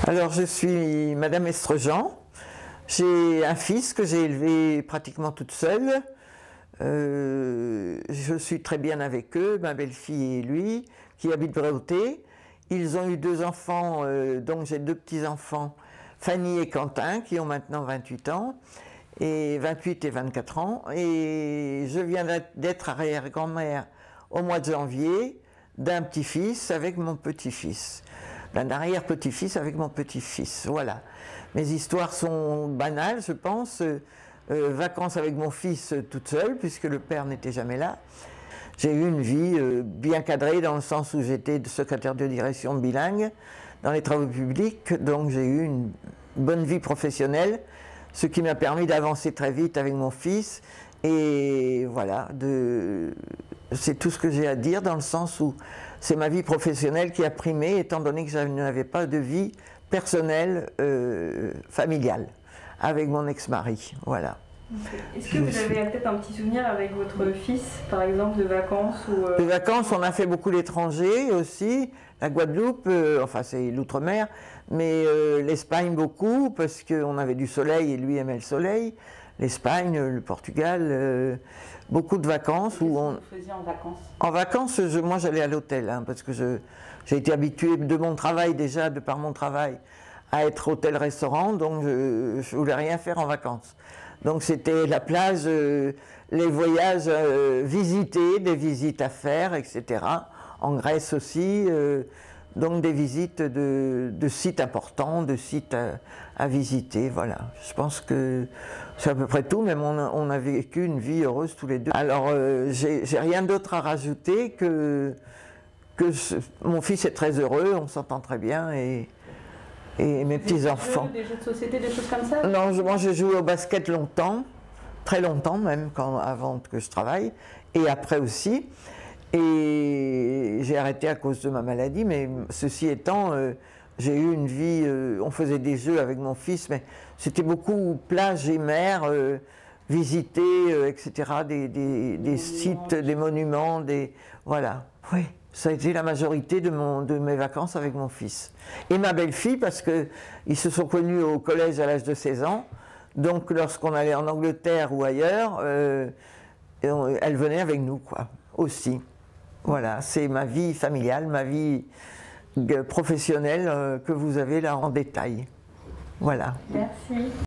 Alors je suis Madame Estrejean, j'ai un fils que j'ai élevé pratiquement toute seule. Je suis très bien avec eux, ma belle-fille et lui, qui habitent Bréauté. Ils ont eu deux enfants, donc j'ai deux petits-enfants, Fanny et Quentin, qui ont maintenant 28 ans, et 28 et 24 ans. Et je viens d'être arrière-grand-mère au mois de janvier d'un petit-fils avec mon petit-fils. D'un arrière-petit-fils avec mon petit-fils, voilà. Mes histoires sont banales, je pense. Vacances avec mon fils toute seule, puisque le père n'était jamais là. J'ai eu une vie bien cadrée, dans le sens où j'étais secrétaire de direction bilingue dans les travaux publics, donc j'ai eu une bonne vie professionnelle, ce qui m'a permis d'avancer très vite avec mon fils. Et voilà, c'est tout ce que j'ai à dire, dans le sens où c'est ma vie professionnelle qui a primé, étant donné que je n'avais pas de vie personnelle familiale avec mon ex-mari. Voilà. Est-ce que vous avez peut-être un petit souvenir avec votre fils, par exemple, de vacances ou De vacances, on a fait beaucoup l'étranger aussi, la Guadeloupe, enfin c'est l'outre-mer, mais l'Espagne beaucoup, parce qu'on avait du soleil et lui aimait le soleil. L'Espagne, le Portugal, beaucoup de vacances. Qu'est-ce que vous faisiez en vacances? En vacances, moi j'allais à l'hôtel, hein, parce que j'ai été habituée de mon travail déjà, de par mon travail, à être hôtel-restaurant, donc je voulais rien faire en vacances. Donc c'était la plage, les voyages visités, des visites à faire, etc. En Grèce aussi, donc des visites de sites importants, de sites à visiter, voilà. Je pense que c'est à peu près tout, même on a vécu une vie heureuse tous les deux. Alors j'ai rien d'autre à rajouter que mon fils est très heureux, on s'entend très bien et mes petits-enfants. Des jeux de société, des choses comme ça? Non, moi j'ai joué au basket longtemps, très longtemps même, avant que je travaille, et après aussi. Et j'ai arrêté à cause de ma maladie, mais ceci étant, j'ai eu une vie, on faisait des jeux avec mon fils, mais c'était beaucoup plage et mer, visiter, etc., des sites, des monuments, voilà. Oui, ça a été la majorité de mes vacances avec mon fils. Et ma belle-fille, parce qu'ils se sont connus au collège à l'âge de 16 ans, donc lorsqu'on allait en Angleterre ou ailleurs, elle venait avec nous, quoi, aussi. Voilà, c'est ma vie familiale, ma vie professionnelle que vous avez là en détail. Voilà. Merci.